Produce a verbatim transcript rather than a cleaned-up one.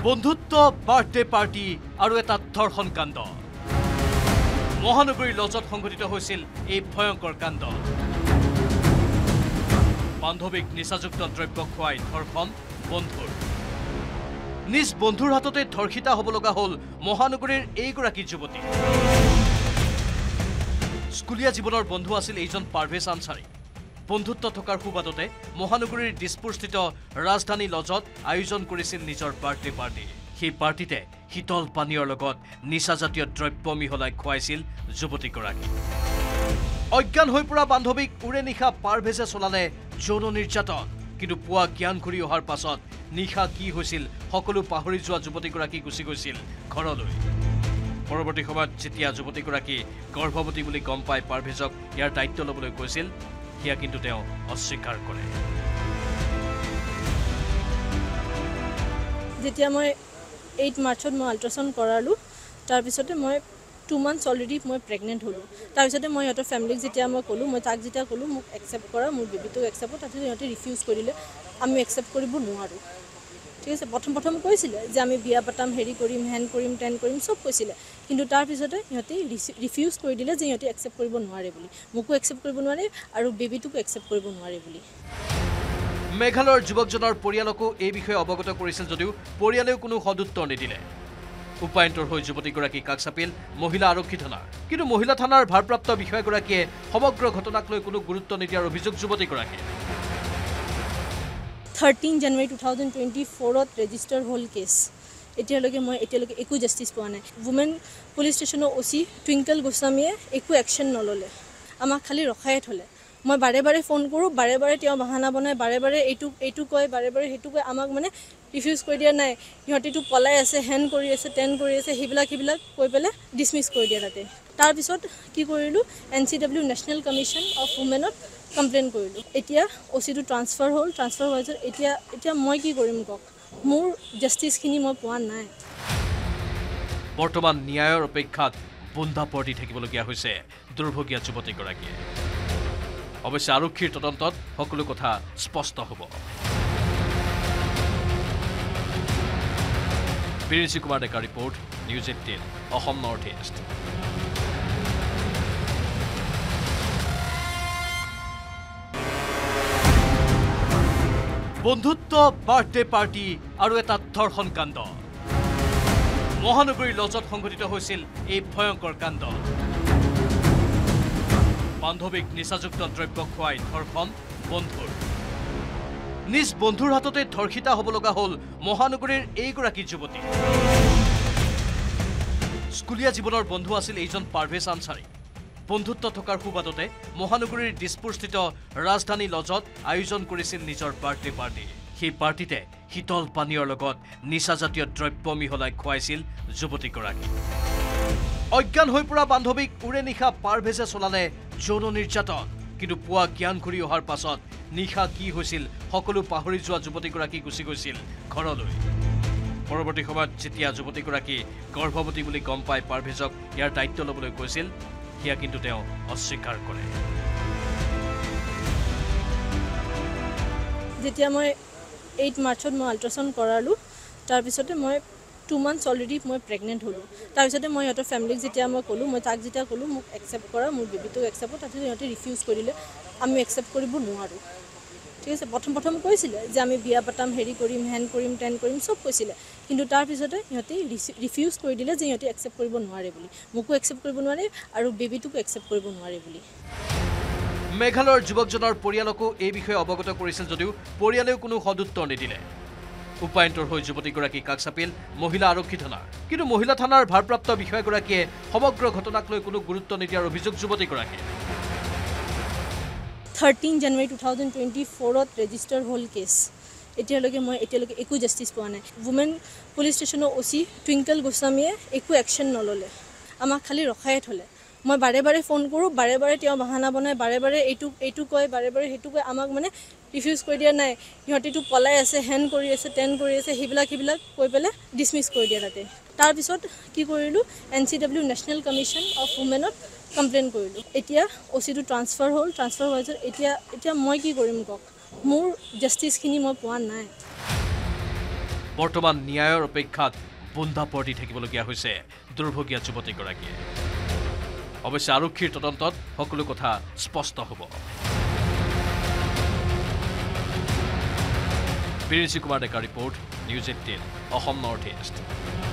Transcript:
বন্ধুত্ব birthday party আৰু এটা ধৰ্ষণ কাণ্ড মহানগৰীৰ ল'জত সংঘটিত হৈছিল এই ভয়ংকৰ কাণ্ড বান্ধৱীক নিচাযুক্ত দ্ৰব্য খুৱাই ধৰ্ষণ বন্ধুৰ নিজ বন্ধুৰ হাততে ধৰ্ষিতা হ'ব লগা হ'ল মহানগৰীৰ এইগৰাকী যুৱতী স্কুলীয়া জীৱনৰ বন্ধু আছিল এইজন পাৰভেজ আনসাৰী বন্ধুত্ব থকাৰ সুবাদতে মহানগৰীৰ দিছপুৰস্থিত ৰাজধানী ল'জত আয়োজন কৰিছিল নিজৰ বাৰ্থডে পাৰ্টি সেই পাৰ্টিতে শীতল পানীয়ৰ লগত নিচাজাতীয় দ্ৰব্য মিহলাই খুৱাইছিল যুৱতীগৰাকী অজ্ঞান হৈ পৰা বান্ধৱীক উৰে নিশা পাৰভেজে চলালে যৌন নিৰ্যাতন কিন্তু পুৱা জ্ঞান ঘূৰি অহাৰ পাছত নিশা কি হৈছিল সকলো পাহৰি যোৱা যুৱতীগৰাকী গুচি গৈছিল ঘৰলৈ পৰৱৰ্তী সময়ত যেতিয়া যুৱতীগৰাকী গৰ্ভৱতী বুলি গম পাই পাৰভেজক ইয়াৰ দায়িত্ব ল'বলৈ কৈছিল হিয়া কিন্তু তেওঁ অস্বীকাৰ কৰে যেতিয়া মই eight মাৰ্চত মই আল্ট্ৰাসাউণ্ড কৰালো তাৰ পিছতে মই two months অলৰেডি মই প্ৰেগনেন্ট হলো তাৰ পিছতে মই ইহঁতৰ ফ্যামিলিক যেতিয়া মই কলো মই তাক যেতিয়া কলো মোক একসেপ্ট কৰা মোৰ বেবিটোক একসেপ্ট তাতে ইহঁতে ৰিফিউজ কৰিলে আমি একসেপ্ট কৰিব নোৱাৰো ঠিক আছে প্ৰথম প্ৰথম কৈছিলে যে আমি বিয়া পাতাম হেৰি কৰিম হেন কৰিম টেন কৰিম সব কৈছিলে কিন্তু তাৰ পিছতে ইহঁতে ৰিফিউজ কৰি দিলে যে ইহঁতে একসেপ্ট কৰিব নোৱাৰে বুলি মোকো একসেপ্ট কৰিব নোৱাৰে আৰু বেবিটোকো একসেপ্ট কৰিব নোৱাৰে বুলি মেঘালয়ৰ যুৱকজনৰ পৰিয়ালকো এই বিষয়ে অৱগত কৰিছিল যদিও পৰিয়ালেও কোনো সদুত্তৰ নিদিলে উপায়ন্তৰ হৈ যুৱতীগৰাকী কাষ চাপিল মহিলা আৰক্ষী থানাৰ কিন্তু মহিলা থানাৰ ভাৰপ্ৰাপ্ত বিষয়াগৰাকীয়ে সমগ্ৰ ঘটনাক লৈ কোনো গুৰুত্ব নিদিয়াৰ অভিযোগ যুৱতীগৰাকীয়ে thirteen January twenty twenty-four ত ৰেজিষ্টাৰ হ'ল কেছ এতিয়ালৈকে মই এতিয়ালৈকে একো জাস্টিস পোৱা নাই ওমেন পুলিশ ষ্টেচনৰ ওসি টুইংকল গোস্বামীয়ে একো একশন নললে আমাক খালি ৰখাই থলে মই বাৰে বাৰে ফোন কৰো বাৰে বাৰে তেওঁ বাহানা বনাই বাৰে বাৰে এইটো এইটো কয় বাৰে বাৰে হেতু কয় আমাক মানে ৰিফিউজ কৰি দিয়া নাই ইহঁতিটো পলাই আছে হেন কৰি আছে টেন কৰি আছে হিবিলাক হিবিলাক কৈ পেলে ডিসমিস কৰি দিয়া তাতে তাৰ পিছত কি কৰিলো N C W national commission of ওমেনত কমপ্লেইন কৰিলো এতিয়া ওসিটো ট্ৰান্সফাৰ হ'ল ট্ৰান্সফাৰ হৈছে এতিয়া এতিয়া মই কি কৰিম কক মোৰ জাস্টিস খিনি মই পোৱা নাই বৰ্তমান ন্যায়ৰ অপেক্ষাত বন্ধা পৰ্টি থাকিবলগীয়া হৈছে দুৰ্ভগীয়া যুৱতীগৰাকীয়ে অৱশ্যে আৰক্ষীৰ তদন্তত সকলো কথা স্পষ্ট হ'ব Biranchi Kumar Deka report news eighteen Assam North East বন্ধুত্ব বাৰ্থডে পাৰ্টি আৰু এটা ধৰ্ষণ কাণ্ড মহানগৰীৰ ল'জত সংঘটিত হৈছিল এই ভয়ংকৰ কাণ্ড বান্ধৱীক নিচাযুক্ত দ্ৰব্য খুৱাই ধৰ্ষণ বন্ধুৰ নিজ বন্ধুৰ হাততে ধৰ্ষিতা হ'ব লগা হ'ল মহানগৰীৰ এইগৰাকী যুৱতী স্কুলীয়া জীৱনৰ বন্ধু আছিল এইজন পাৰভেজ আনসাৰী বন্ধুত্ব থকাৰ সুবাদতে মহানগৰীৰ দিছপুৰস্থিত ৰাজধানী ল'জত আয়োজন কৰিছিল নিজৰ বাৰ্থডে পাৰ্টি সেই পাৰ্টিতে শীতল পানীয়ৰ লগত নিচাজাতীয় দ্ৰব্য মিহলাই খুৱাইছিল যুৱতীগৰাকী অজ্ঞান হৈ পৰা বান্ধৱীক উৰে নিশা পাৰভেজে চলালে যৌন নিৰ্যাতন কিন্তু পুৱা জ্ঞান ঘূৰি অহাৰ পাছত নিশা কি হৈছিল সকলো পাহৰি যোৱা যুৱতীগৰাকী গুচি গৈছিল ঘৰলৈ পৰৱৰ্তী সময়ত যেতিয়া যুৱতীগৰাকী গৰ্ভৱতী বুলি গম পাই পাৰভেজক ইয়াৰ দায়িত্ব ল'বলৈ কৈছিল হিয়া কিন্তু তেওঁ অস্বীকাৰ কৰে যেতিয়া মই eight মাৰ্চত মই আল্ট্ৰাসাউণ্ড কৰালো তাৰ পিছতে মই two months অলৰেডি মই প্ৰেগনেন্ট হলো তাৰ পিছতে মই ইহঁতৰ ফ্যামিলিক যেতিয়া মই কলো মই তাক যেতিয়া কলো মোক একসেপ্ট কৰা মোৰ বেবিটোক একসেপ্ট তাতে ইহঁতে ৰিফিউজ কৰিলে আমি একসেপ্ট কৰিব নোৱাৰো ঠিক আছে প্ৰথম প্ৰথম কৈছিলে যে আমি বিয়া পাতাম হেৰি কৰিম হেন কৰিম টেন কৰিম সব কৈছিলে কিন্তু তাৰ পিছতে ইহঁতে ৰিফিউজ কৰি দিলে যে ইহঁতে একসেপ্ট কৰিব নোৱাৰে বুলি মোকো একসেপ্ট কৰিব নোৱাৰে আৰু বেবিটোকো একসেপ্ট কৰিব নোৱাৰে বুলি মেঘালয়ৰ যুৱকজনৰ পৰিয়ালকো এই বিষয়ে অৱগত কৰিছিল যদিও পৰিয়ালেও কোনো সদুত্তৰ নিদিলে উপায়ন্তৰ হৈ যুৱতীগৰাকী কাষ চাপিল মহিলা আৰক্ষী থানাৰ কিন্তু মহিলা থানাৰ ভাৰপ্ৰাপ্ত বিষয়াগৰাকীয়ে সমগ্ৰ ঘটনাক লৈ কোনো গুৰুত্ব নিদিয়াৰ অভিযোগ যুৱতীগৰাকীয়ে thirteen January twenty twenty-four ত ৰেজিষ্টাৰ হ'ল কেছ এতিয়ালৈকে মই এতিয়ালৈকে একো জাস্টিস পোৱা নাই ওমেন পুলিশ ষ্টেচনৰ ওসি টুইংকল গোস্বামীয়ে একো একশন নললে আমাক খালি ৰখাই থলে মই বাৰে বাৰে ফোন কৰো বাৰে বাৰে তেওঁ বাহানা বনাই বাৰে বাৰে এইটো এইটো কয় বাৰে বাৰে হেতু কয় আমাক মানে ৰিফিউজ কৰি দিয়া নাই ইহঁতিটো পলাই আছে হেন কৰি আছে টেন কৰি আছে হিবিলাক হিবিলাক কৈ পেলে ডিসমিস কৰি দিয়া তাতে তাৰ পিছত কি কৰিলো N C W national commission of ওমেনত কমপ্লেইন কৰিলো এতিয়া ওসিটো ট্ৰান্সফাৰ হ'ল ট্ৰান্সফাৰ হৈছে এতিয়া এতিয়া মই কি কৰিম কক মোৰ জাস্টিস খিনি মই পোৱা নাই বৰ্তমান ন্যায়ৰ অপেক্ষাত বন্ধাপৰ্তি থাকিবলগীয়া হৈছে দুৰ্ভগীয়া যুৱতীগৰাকীয়ে অৱশ্যে আৰক্ষীৰ তদন্তত সকলো কথা স্পষ্ট হ'ব Biranchi Kumar Deka report news eighteen Assam North east